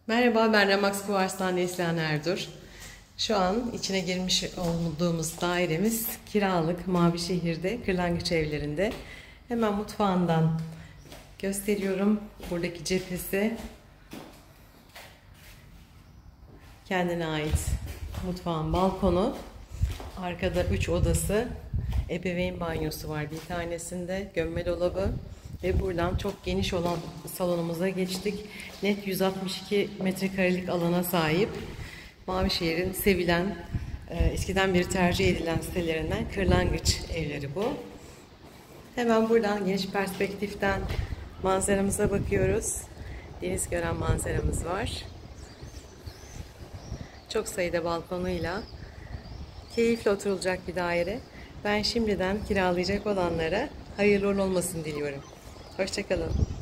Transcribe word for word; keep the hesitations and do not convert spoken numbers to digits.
Merhaba, ben Remax Kuvars'tan Neslihan Erdur. Şu an içine girmiş olduğumuz dairemiz kiralık Mavişehir'de, Kırlangıç Evlerinde. Hemen mutfağından gösteriyorum. Buradaki cephesi kendine ait mutfağın balkonu. Arkada üç odası, ebeveyn banyosu var bir tanesinde, gömme dolabı. Ve buradan çok geniş olan salonumuza geçtik. Net yüz altmış iki metrekarelik alana sahip. Mavişehir'in sevilen, eskiden beri tercih edilen sitelerinden Kırlangıç Evleri bu. Hemen buradan geniş perspektiften manzaramıza bakıyoruz. Deniz gören manzaramız var. Çok sayıda balkonuyla keyifli oturulacak bir daire. Ben şimdiden kiralayacak olanlara hayırlı olmasını diliyorum. Hoşça kalın.